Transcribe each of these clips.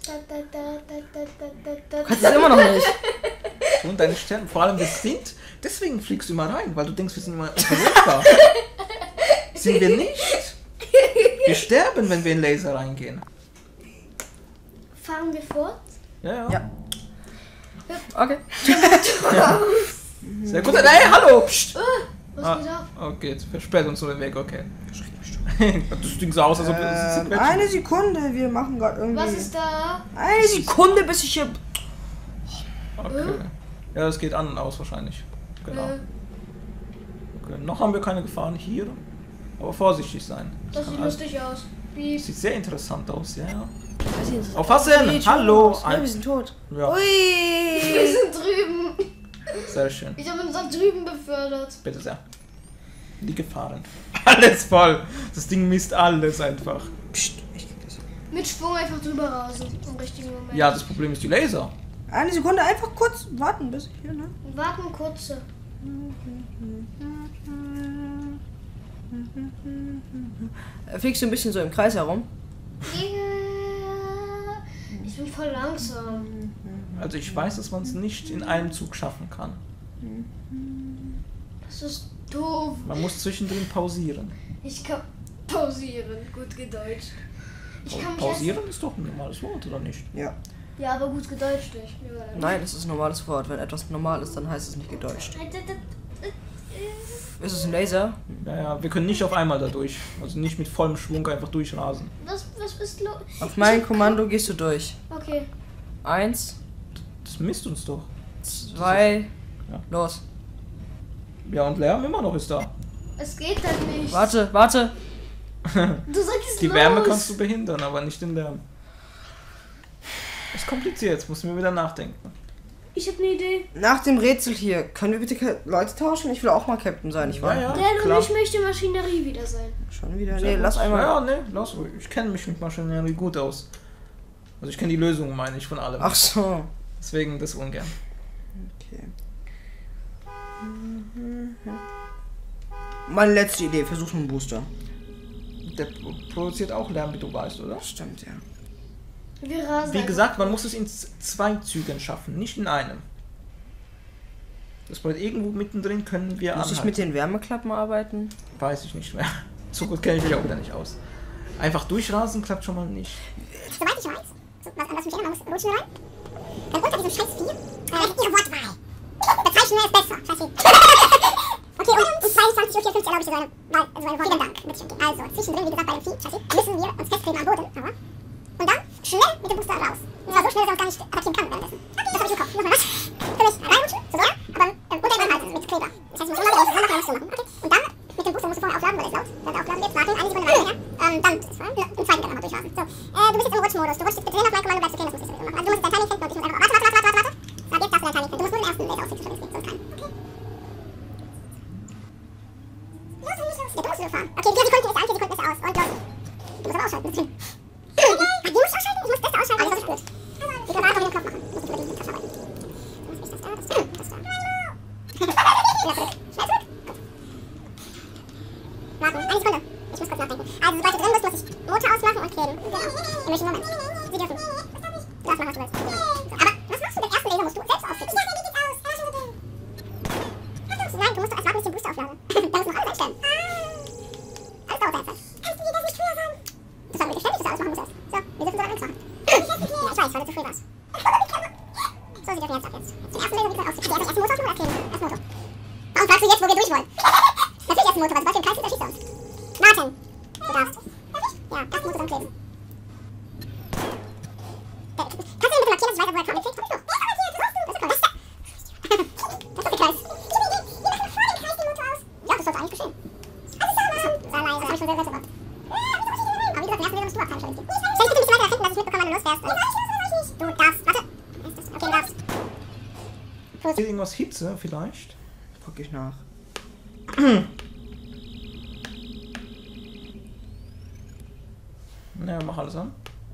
Du kannst es immer noch nicht. Und deine Sterne, vor allem deswegen fliegst du immer rein, weil du denkst, wir sind immer unverwundbar. Sind wir nicht. Wir sterben, wenn wir in Laser reingehen. Fahren wir fort? Ja. Okay. Sehr gut. Hey, hallo! Psst. Was geht ab? Okay, jetzt versperrt uns nur den Weg, okay. Das Ding so aus, als ob es Eine Sekunde, wir machen gerade irgendwie... Was ist da? Eine Sekunde, bis ich hier... Okay. Ja, das geht an und aus wahrscheinlich. Genau. Okay. Noch haben wir keine Gefahren hier. Aber vorsichtig sein. Das sieht lustig aus. Piep. Sieht sehr interessant aus, ja. Auf Aufpassen! Hallo! Ja, wir sind tot. Ja, Wir Ui! sind drüben. sehr schön. Ich habe uns nach drüben befördert. Bitte sehr. Die Gefahren. Alles voll. Das Ding misst alles einfach. Psst, ich krieg das. Mit Schwung einfach drüber rasen. Im richtigen Moment. Ja, das Problem ist die Laser. Eine Sekunde, einfach kurz warten, bis ich hier, ne? Warten kurze. Fliegst du ein bisschen so im Kreis herum? Yeah. Ich bin voll langsam. Also ich weiß, dass man es nicht in einem Zug schaffen kann. Das ist doof. Man muss zwischendrin pausieren. Ich kann pausieren. Gut gedeutscht. Ich kann mich Pausieren ist doch ein normales Wort, oder nicht? Ja. Ja, aber gut gedeutscht nicht. Nein, es ist ein normales Wort. Wenn etwas normal ist, dann heißt es nicht gedeutscht. Ist es ein Laser? Ja, wir können nicht auf einmal da durch. Also nicht mit vollem Schwung einfach durchrasen. Was ist los? Auf mein Kommando gehst du durch. Okay. 1, Das misst uns doch. 2, Ja. los. Ja, und Lärm immer noch ist da. Es geht halt nicht. Warte, warte. Du sagst Die los. Wärme kannst du behindern, aber nicht den Lärm. Ist kompliziert, jetzt müssen wir wieder nachdenken. Ich hab eine Idee. Nach dem Rätsel hier, können wir bitte Leute tauschen? Ich will auch mal Captain sein, ich war. Ja, Der und klar. ich möchte Maschinerie wieder sein. Schon wieder. Sehr Nee, gut. lass einmal. Ja, nee, lass ruhig. Ich kenne mich mit Maschinerie gut aus. Also ich kenne die Lösung, meine ich, von allem. Ach so. Deswegen das ungern. Okay. Meine letzte Idee, versuch einen Booster. Der produziert auch Lärm, wie du weißt, oder? Stimmt, ja. Wir rasen. Wie gesagt, man muss es in 2 Zügen schaffen, nicht in einem. Das bedeutet, irgendwo mittendrin können wir Muss ich anhalten. mit den Wärmeklappen arbeiten? Weiß ich nicht mehr. So gut kenne ich mich auch wieder nicht aus. Einfach durchrasen klappt schon mal nicht. Soweit ich weiß, so, was anderes mich erinnern, man muss rutschen rein. Dann unter diesem scheiß Vieh, ihre Wortwahl. Bezeichnen ist besser. Scheiße. Okay, und um 22:54 Uhr erlaube ich dir so eine Worte. Vielen Dank. Bitte. Also, zwischendrin, wie gesagt, bei dem Vieh, scheiße, müssen wir uns festkleben am Boden, aber. Und dann schnell mit dem Booster raus. Und zwar so schnell, dass er uns gar nicht attackieren kann währenddessen. Das hab ich im Kopf. Nochmal was? Für mich reinrutschen, so sehr, aber unter dem halten mit Kleber. Das heißt, ich muss immer wieder so machen. Okay. Und dann mit dem Booster musst du vorher aufladen, weil er ist laut. Wenn er aufladen wird, warten, eine Sekunde weiter, ja. Dann ist es voll. Im zweiten Gang nochmal durchrasen. So, du bist jetzt im Rutschmodus. Du rutschst bitte hin auf mein Kommando, bleibst okay, das muss ich sowieso machen. Also du musst dein Timing finden und ich muss einfach. Warte. So, jetzt darfst du dein Timing finden. Du musst nur den ersten Laser ausziehen, sonst keinen. Okay. Los, du musst nur fahren. Okay, 4 Sekunden ist an, 4 Sekunden ist aus. Und los. Du musst aber ausschalten. Die musst du ausschalten? Ich muss das ausschalten. Alles ist gut. Die Granate auf den Kopf machen. Ich muss über die Tasche arbeiten. Was ist das da? Das da. Wieder zurück. Schnell zurück. Gut. Warten. 1 Sekunde. Ich muss kurz nachdenken. Also, sobald du drin bist, muss ich Motor ausmachen und kleben. Im welchen Moment? Sie dürfen. Du darfst machen, was du willst. So, aber was machst du? Den ersten Laser musst du selbst ausfliegen. Ich dachte, wie geht's aus? Nein, du musst erst warten, bis ich den Booster auflade. Da muss noch alles einstellen. Alles dauert seine Zeit. Kannst du dir das nicht früher sagen? Das haben wir geständig, dass du alles machen musst. So, wir dürfen so lange machen. Ja, ich weiß, weil du zu früh warst. So, sie dürfen jetzt ab jetzt. Den ersten Laser wieder ausfliegen. Die ersten Motor oder kleben? Erst Motor. Warum fragst du jetzt, wo wir durch wollen? Natürlich erst Motor, weil sobald wir im Kreis sind, erschießt er uns. Martin, du darfst. Ja, erst Motor, dann kleben. Kannst du ihn bitte markieren, dass ich weiß, wo er kommt? Komm ich noch. Der ist markiert, das ist cool. Das ist der Kreis. Wir machen vor dem Kreis den Motor aus. Ja, das sollte eigentlich geschehen. Sei leise, das hab ich schon sehr gemacht. Aber wie gesagt, den ersten Laser musst du abfangen, Stell dich bitte ein bisschen weiter nach hinten, dass ich mitbekomme, wann du losfährst. Du darfst, warte. Okay, du darfst. Ist irgendwas Hitze vielleicht? Guck ich nach. Naja, mach alles an.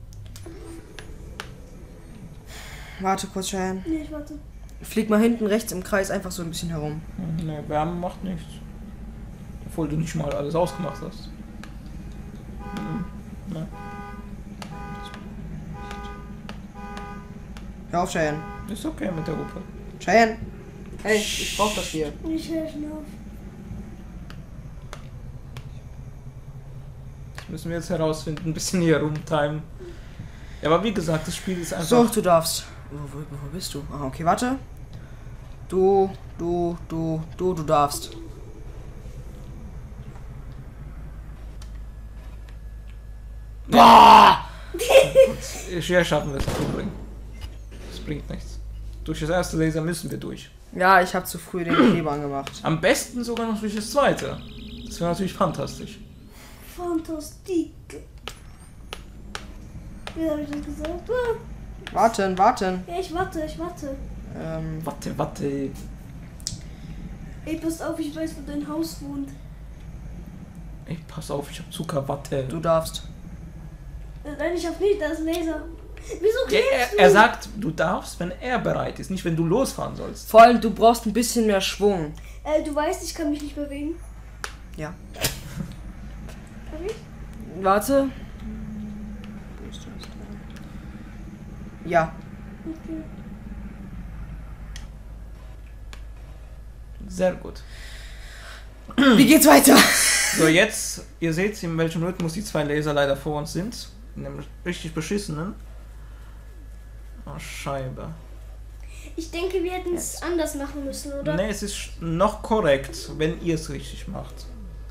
Warte kurz, Cheyenne. Nee, ich warte. Flieg mal hinten rechts im Kreis einfach so ein bisschen herum. Ne, Wärme macht nichts. Obwohl du nicht mal alles ausgemacht hast. Ne. Hör auf, Cheyenne. Ist okay mit der Hupe. Cheyenne. Hey, ich brauch das hier. Ich höre schon auf. Das müssen wir jetzt herausfinden, ein bisschen hier rumtimen. Ja, aber wie gesagt, das Spiel ist einfach... So, du darfst. Wo bist du? Ah, okay, warte. Du darfst. Boah! Hier schaffen wir es zu bringen. Das bringt nichts. Durch das erste Laser müssen wir durch. Ja, ich habe zu früh den Kleber angemacht. Am besten sogar noch durch das zweite. Das wäre natürlich fantastisch. Fantastik. Wie habe ich das gesagt? Warten. Ja, ich warte. Warte. Ey, passt auf, ich weiß, wo dein Haus wohnt. Ey, pass auf, ich hab Zuckerwatte. Du darfst. Nein, ich hab nicht, da ist ein Laser. Wieso Ja, klebst du? er sagt, du darfst, wenn er bereit ist, nicht wenn du losfahren sollst. Vor allem, du brauchst ein bisschen mehr Schwung. Du weißt, ich kann mich nicht bewegen. Ja. Kann ich? Warte. Ja. Okay. Sehr gut. Wie geht's weiter? So, jetzt, ihr seht, in welchem Rhythmus die zwei Laser leider vor uns sind. In dem richtig beschissenen. Oh, Scheibe. Ich denke, wir hätten es anders machen müssen, oder? Ne, es ist noch korrekt, wenn ihr es richtig macht.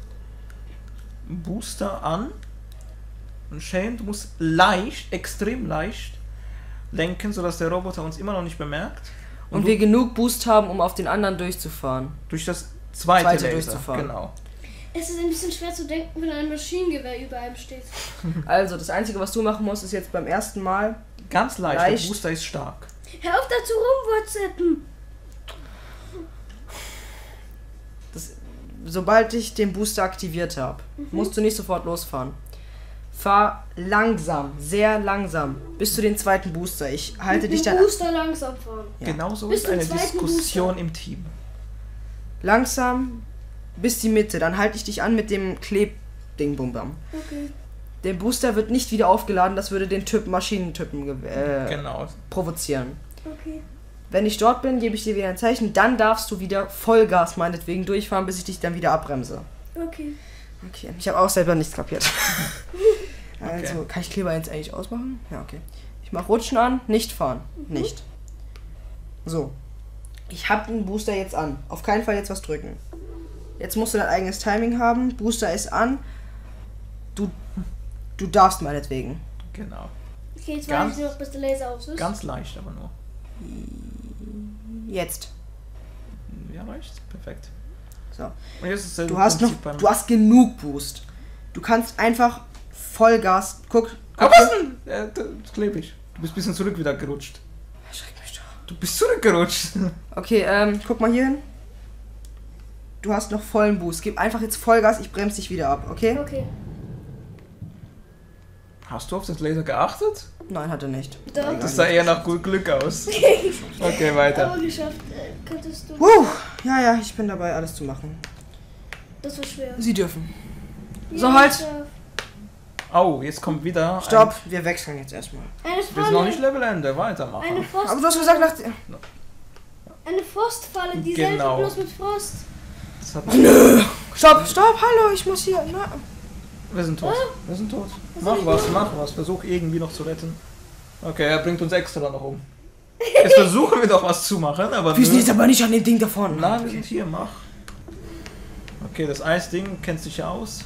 Booster an. Und Shane, du musst leicht, extrem leicht lenken, sodass der Roboter uns immer noch nicht bemerkt. Und wir genug Boost haben, um auf den anderen durchzufahren. Durch das zweite Laser durchzufahren. Genau. Es ist ein bisschen schwer zu denken, wenn ein Maschinengewehr über einem steht. Also, das Einzige, was du machen musst, ist jetzt beim ersten Mal... Ganz leicht, Leicht. der Booster ist stark. Hör auf dazu rum, WhatsAppen! Sobald ich den Booster aktiviert habe, musst du nicht sofort losfahren. Fahr langsam, sehr langsam, bis zu den zweiten Booster. Ich halte dich dann Booster langsam fahren. Ja. Genauso Bis ist zum eine zweiten Diskussion Booster. im Team. langsam bis die Mitte. Dann halte ich dich an mit dem Klebding-Bum-Bam. Okay. Der Booster wird nicht wieder aufgeladen, das würde den Maschinentypen Genau. provozieren. Okay. Wenn ich dort bin, gebe ich dir wieder ein Zeichen, dann darfst du wieder Vollgas meinetwegen durchfahren, bis ich dich dann wieder abbremse. Okay. Okay, ich habe auch selber nichts kapiert. Also, Okay. kann ich Kleber jetzt eigentlich ausmachen? Ja, okay. Ich mache Rutschen an, nicht fahren. Nicht. So. Ich habe den Booster jetzt an. Auf keinen Fall jetzt was drücken. Jetzt musst du dein eigenes Timing haben. Booster ist an. Du darfst meinetwegen. Genau. Okay, jetzt Ganz- warte ich noch, bis der Laser aus ist. Ganz leicht, aber nur. Jetzt. Ja, reicht. Perfekt. So. Und jetzt ist dasselbe Du hast Prinzip beim... du hast genug Boost. Du kannst einfach Vollgas. Guck. Aber was denn? Das klebe ich. Du bist ein bisschen zurück wieder gerutscht. Schreck mich doch. Du bist zurückgerutscht. Okay, guck mal hier hin. Du hast noch vollen Boost. Gib einfach jetzt Vollgas, ich bremse dich wieder ab, okay? Okay. Hast du auf das Laser geachtet? Nein, hat er nicht. Da. Das sah eher nach gut Glück aus. Okay, weiter. Aber geschafft. Könntest du. Ja, ich bin dabei, alles zu machen. Das war schwer. Sie dürfen. Ja, So, halt. geschafft. Oh, jetzt kommt wieder... Stopp, wir wechseln jetzt erstmal. Eine Wir sind noch nicht Falle. Levelende. Eine Weitermachen. Aber du hast gesagt, nach... Eine Frostfalle, dieselbe Genau. bloß mit Frost. Das hat... Stopp, hallo, ich muss hier... Na. Wir sind tot. Wir sind tot. Mach was. Versuch irgendwie noch zu retten. Okay, er bringt uns extra noch um. Jetzt versuchen wir doch was zu machen, aber... Wir sind jetzt aber nicht an dem Ding davon. Nein, wir sind hier, mach. Okay, das Eisding kennt sich ja aus.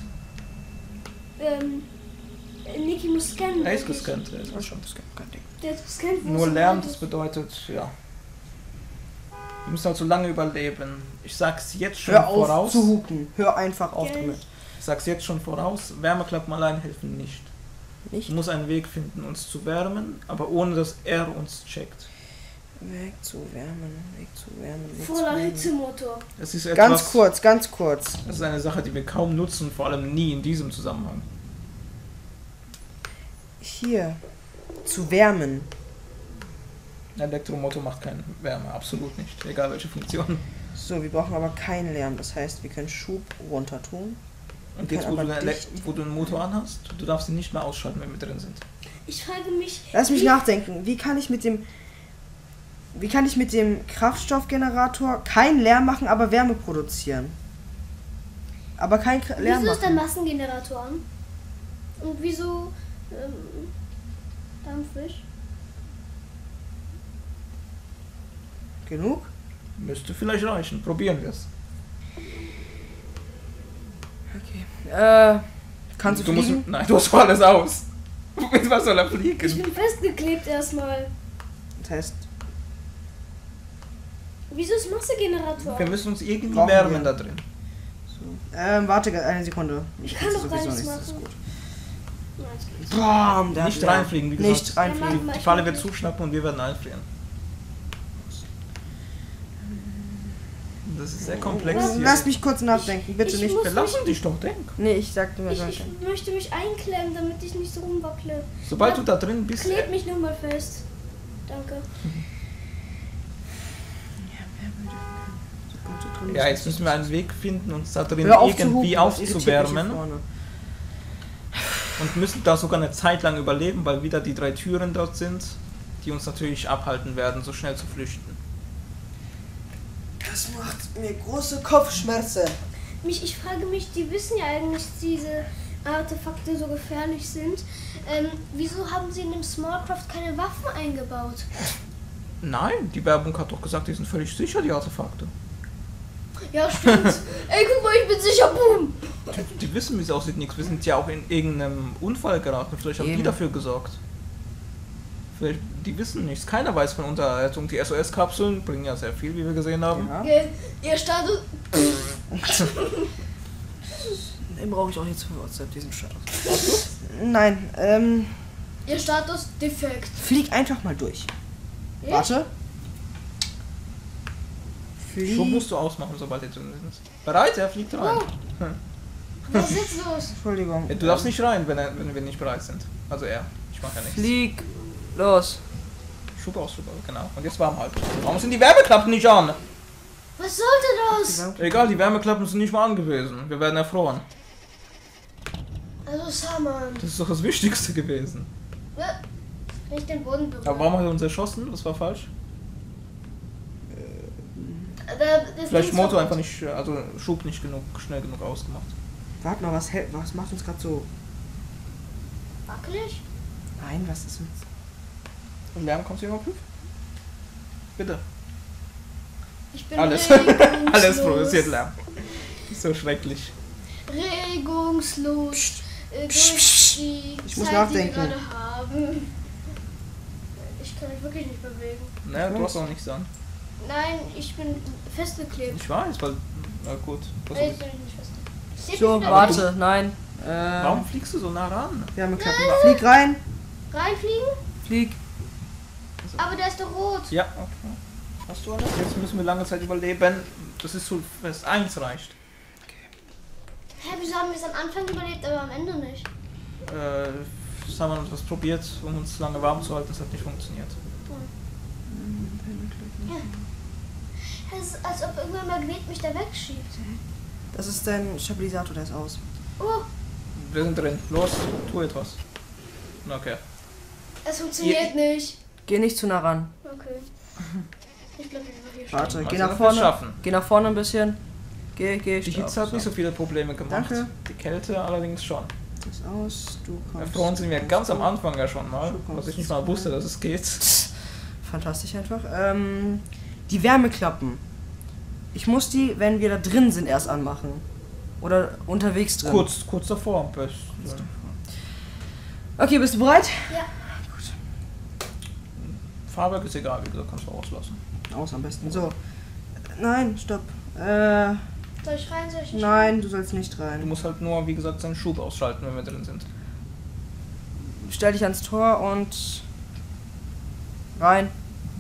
Niki muss scannen. Er ist denke ich. gescannt. Er ist Das ist gescannt. schon kein Ding. Der ist gescannt. wo Nur es Lärm, ist. das bedeutet, ja. Wir müssen halt so lange überleben. Ich sag's jetzt schon Hör auf voraus. zu hupen. Hör einfach auf Okay. damit. Ich sag's jetzt schon voraus. Wärmeklappen allein helfen nicht. Nicht? Ich muss einen Weg finden, uns zu wärmen, aber ohne dass er uns checkt. Weg zu wärmen, Weg zu wärmen, Weg zu Voller wärmen. Hitzemotor. Das ist etwas, Ganz kurz. Das ist eine Sache, die wir kaum nutzen, vor allem nie in diesem Zusammenhang. Hier. Zu wärmen. Ein Elektromotor macht keine Wärme, absolut nicht, egal welche Funktion. So, wir brauchen aber keinen Lärm. Das heißt, wir können Schub runter tun. Und jetzt, wo aber du, dicht- wo du den Motor anhast, du darfst ihn nicht mehr ausschalten, wenn wir drin sind. Ich frage mich. Lass mich wie- nachdenken. Wie kann ich mit dem Wie kann ich mit dem Kraftstoffgenerator keinen Lärm machen, aber Wärme produzieren? Aber kein Lärm Wieso ist der machen. Massengenerator an? Und wieso dampfig? Genug? Müsste vielleicht reichen. Probieren wir es. Okay. Kannst du fliegen? Nein, du hast alles aus. Mit was soll er Ich fliegen? bin festgeklebt erstmal. Test. Wieso ist Massengenerator? Wir müssen uns irgendwie Brauchen wärmen wir. da drin. So. Warte eine Sekunde. Ich kann doch gar sowieso nichts das ist machen. gut. Nein, es geht. Bam, der Nicht hat reinfliegen, wie gesagt. Nicht reinfliegen. Ja, Die Falle wird zuschnappen und wir werden einfrieren. Das ist sehr komplex hier. Lass mich kurz nachdenken, bitte ich nicht. muss- Wir lassen dich doch denken. Nee, ich sagte mir Ich danke. möchte mich einklemmen, damit ich nicht so rumwackle. Sobald du da drin bist, Kleb mich nur mal fest. Danke. ja, jetzt müssen wir einen Weg finden, uns da drin Hör auf zu irgendwie hupen, das irritiert mich hier aufzuwärmen. vorne. Und müssen da sogar eine Zeit lang überleben, weil wieder die 3 Türen dort sind, die uns natürlich abhalten werden, so schnell zu flüchten. Das macht mir große Kopfschmerzen. Ich frage mich, die wissen ja eigentlich, dass diese Artefakte so gefährlich sind. Wieso haben sie in dem Smallcraft keine Waffen eingebaut? Nein, die Werbung hat doch gesagt, die sind völlig sicher, die Artefakte. Ja, stimmt. Ey, guck mal, ich bin sicher, boom. Die wissen, wie es aussieht, nichts. Wir sind ja auch in irgendeinem Unfall geraten. Vielleicht haben die Eben. dafür gesorgt. Vielleicht, die wissen nichts. Keiner weiß von Unterhaltung. Die SOS-Kapseln bringen ja sehr viel, wie wir gesehen haben. Ja. Okay, ihr startet. Den brauche ich auch jetzt für WhatsApp, diesen Status. Nein, Ihr Status defekt. flieg einfach mal durch. Ja? Warte. Schon Flieg. musst du ausmachen, sobald die drin sind. Bereit? Er fliegt rein. Oh. Was ist jetzt los? Entschuldigung. Du darfst nicht rein, wenn wir nicht bereit sind. Also er. Ich mach ja nichts. Flieg. Los. Schub aus, genau. Und jetzt warm halt. Warum sind die Wärmeklappen nicht an? Was sollte das? Egal, die Wärmeklappen sind nicht mal an gewesen. Wir werden erfroren. Also, Saman. Das ist doch das Wichtigste gewesen. Kann ich den Boden berühren? Aber warum hat er uns erschossen? Das war falsch. Das Vielleicht Ding Motor ist einfach nicht, also Schub nicht schnell genug ausgemacht. Warte mal, was macht uns gerade so... wackelig. Nein, was ist mit... Und Lärm kommt hier überprüft? Bitte. Ich bin Alles. regungslos. Alles produziert Lärm. So schrecklich. Regungslos. Durch die Ich muss Zeit, nachdenken. die wir gerade haben. Ich kann mich wirklich nicht bewegen. Ne, du hast auch nichts an. Nein, ich bin festgeklebt. Ich weiß, weil. Na gut. Jetzt bin ich nicht festgeklebt. So, warte, nein. Warum fliegst du so nah ran? Wärmeklappen. Flieg rein. Reinfliegen? Flieg. Aber der ist doch rot. Ja, okay. Hast du alles? Jetzt müssen wir lange Zeit überleben. Das ist so, das 1 reicht. Hä, wieso haben wir es am Anfang überlebt, aber am Ende nicht? Das haben wir uns was probiert, um uns lange warm zu halten. Das hat nicht funktioniert. Es ist, als ob irgendein Magnet mich da wegschiebt. Das ist dein Stabilisator, der ist aus. Oh, Wir sind drin. Los, tu etwas. Okay. es funktioniert nicht. Geh nicht zu nah ran. Okay. Ich glaube, ich bin hier stehen. Warte, Also, geh nach wir vorne. schaffen. Geh nach vorne ein bisschen. Geh. Die Hitze hat nicht so viele Probleme gemacht. Danke. Die Kälte allerdings schon. Das ist aus. Du kommst. Erfroren sind wir ganz am Anfang ja schon mal, was ich nicht mal wusste, dass es geht. Fantastisch einfach. Die Wärmeklappen. Ich muss die, wenn wir da drin sind, erst anmachen. Oder unterwegs drin. Kurz davor am besten. Okay, bist du bereit? Ja. Fahrwerk ist egal, wie gesagt, kannst du auslassen. Aus am besten. So. Nein, stopp. Soll ich rein? Soll ich nicht Nein, du sollst nicht Du rein. musst halt nur, wie gesagt, seinen Schub ausschalten, wenn wir drin sind. Stell dich ans Tor und rein.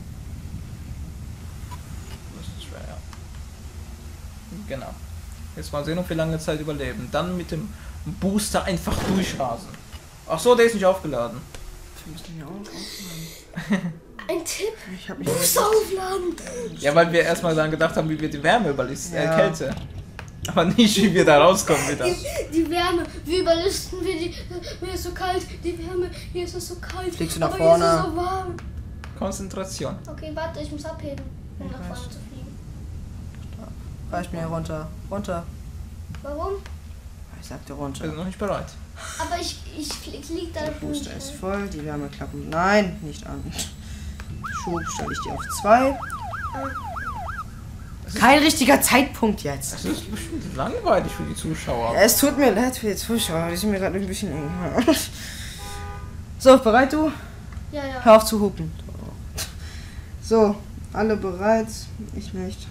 Das ist schwer, ja. Genau. Jetzt mal sehen, ob wir lange Zeit überleben. Dann mit dem Booster einfach durchrasen. Ach so, der ist nicht aufgeladen. Wir müssen hier auch aufladen. Ein Tipp. Ich hab mich Booster aufladen. Ja, weil wir erstmal dann gedacht haben, wie wir die Wärme überlisten, Ja. Kälte. Aber nicht, wie wir da rauskommen wieder. Die Wärme. Wie überlisten wir die? Mir ist so kalt. Die Wärme. Hier ist es so kalt. Fliegst du nach aber vorne? Hier ist es so warm. Konzentration. Okay, warte, ich muss abheben, um Ich nach weiß. vorne zu fliegen. Reicht mir runter. Runter. Warum? Ich sagte Wir runter. sind noch nicht bereit. Aber ich flieg da Der nicht Booster ist rein. voll, die Wärmeklappen. Nein, nicht an. Schub stelle ich die auf 2. Kein richtiger Zeitpunkt jetzt. Das ist bestimmt langweilig für die Zuschauer. Es tut mir leid für die Zuschauer, die sind mir gerade ein bisschen eng. So, bereit du? Ja, ja. Hör auf zu hupen. So, alle bereit? Ich nicht.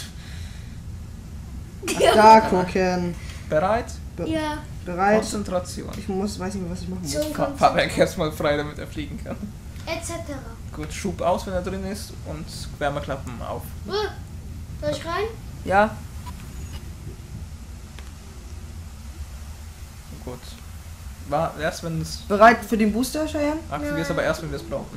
Ach, da gucken. Bereit? Ja, Bereit? Konzentration. Ich weiß nicht mehr, was ich machen muss. zum Fahr weg erstmal frei, damit er fliegen kann. etc. Gut, Schub aus, wenn er drin ist und Wärmeklappen auf. Soll ich rein? Ja, Gut. War erst, wenn es. bereit für den Booster, Cheyenne? Aktivierst aber erst, wenn wir es brauchen.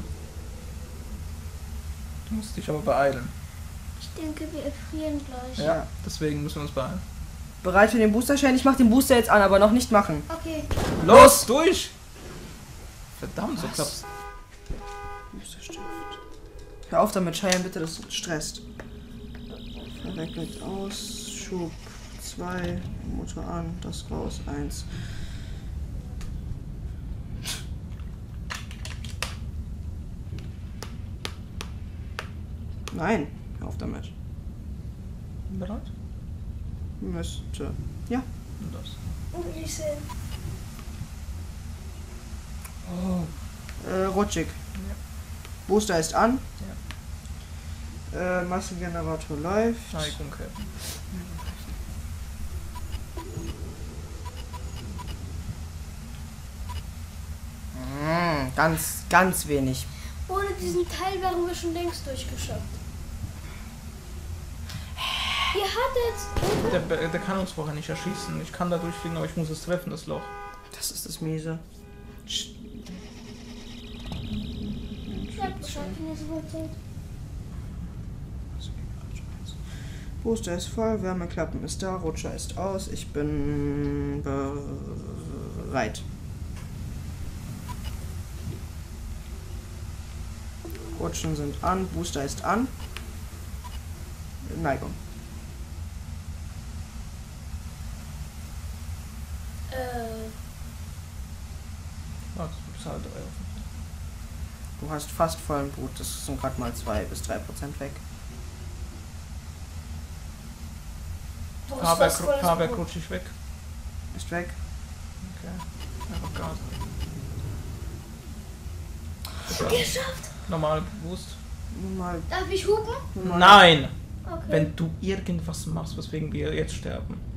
Du musst dich aber beeilen. Ich denke, wir erfrieren gleich. Ja. Deswegen müssen wir uns beeilen. Bereit für den Booster, Cheyenne? Ich mach den Booster jetzt an, aber noch nicht machen. Okay. Los, durch! Verdammt, so klappt's. Boosterstift. Hör auf damit, Cheyenne, bitte, das stresst. Verweckelt aus, Schub 2, Motor an, das raus, 1. Nein, hör auf damit. Bereit? Müsste. Ja. Und das. Will ich sehen. Rutschig. Booster ist an. Massengenerator läuft. Neigung helfen. Ganz wenig. Ohne diesen Teil wären wir schon längst durchgeschafft. Ihr hattet... Der kann uns vorher nicht erschießen. Ich kann da durchfliegen, aber ich muss es treffen, das Loch. Das ist das Miese. Ich hab Bescheid, wenn ihr so weit seid. Booster ist voll, Wärmeklappen ist da, Rutscher ist aus. Ich bin bereit. Rutschen sind an, Booster ist an. Neigung. Ah, das ist halt 3 offen. Du hast fast vollen Boot, das sind gerade mal 2 bis 3% weg. Wo ist das volles Fahrwerk Boot? rutscht ich weg. Ist weg. Okay. Einfach Gas. Geschafft! Normal Boost. Mal, Darf ich hupen? Nein! Okay. Wenn du irgendwas machst, weswegen wir jetzt sterben.